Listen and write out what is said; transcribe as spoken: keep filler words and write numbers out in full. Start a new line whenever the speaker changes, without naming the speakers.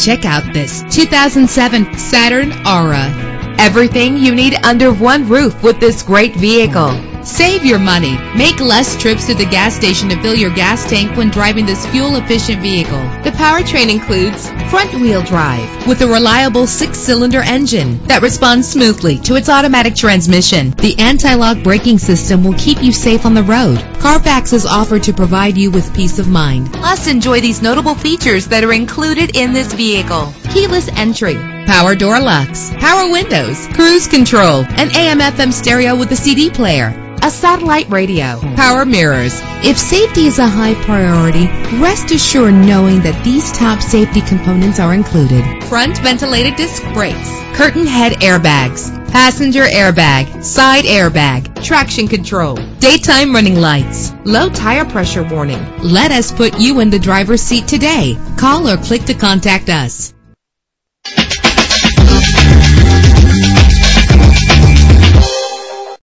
Check out this two thousand seven Saturn Aura. Everything you need under one roof with this great vehicle. Save your money. Make less trips to the gas station to fill your gas tank when driving this fuel-efficient vehicle. The powertrain includes front-wheel drive with a reliable six-cylinder engine that responds smoothly to its automatic transmission. The anti-lock braking system will keep you safe on the road. Carfax is offered to provide you with peace of mind. Plus, enjoy these notable features that are included in this vehicle: keyless entry, power door locks, power windows, cruise control, an A M F M stereo with a C D player, a satellite radio, power mirrors. If safety is a high priority, rest assured knowing that these top safety components are included: front ventilated disc brakes, curtain head airbags, passenger airbag, side airbag, traction control, daytime running lights, low tire pressure warning. Let us put you in the driver's seat today. Call or click to contact us.